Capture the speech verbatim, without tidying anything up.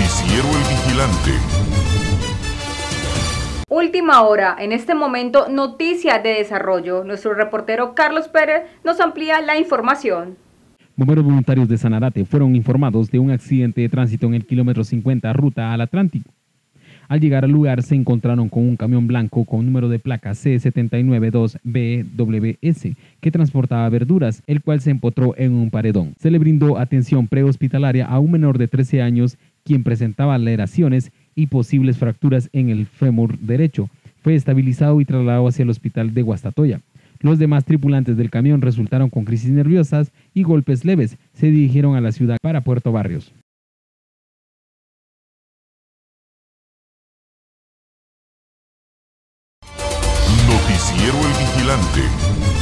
Noticiero El Vigilante. Última hora, en este momento, noticia de desarrollo. Nuestro reportero Carlos Pérez nos amplía la información. Bomberos voluntarios de Sanarate fueron informados de un accidente de tránsito en el kilómetro cincuenta, ruta al Atlántico. Al llegar al lugar se encontraron con un camión blanco con número de placa C siete nueve dos B W S que transportaba verduras, el cual se empotró en un paredón. Se le brindó atención prehospitalaria a un menor de trece años, quien presentaba laceraciones y posibles fracturas en el fémur derecho. Fue estabilizado y trasladado hacia el hospital de Guastatoya. Los demás tripulantes del camión resultaron con crisis nerviosas y golpes leves. Se dirigieron a la ciudad para Puerto Barrios. Noticiero El Vigilante.